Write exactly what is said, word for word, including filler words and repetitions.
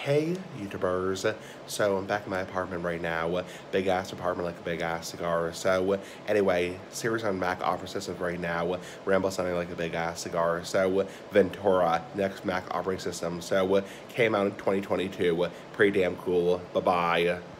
Hey YouTubers, so I'm back in my apartment right now, big ass apartment like a big ass cigar. So anyway, series on Mac operating systems right now, ramble sounding like a big ass cigar. So Ventura, next Mac operating system, so came out in twenty twenty-two, pretty damn cool. Bye bye.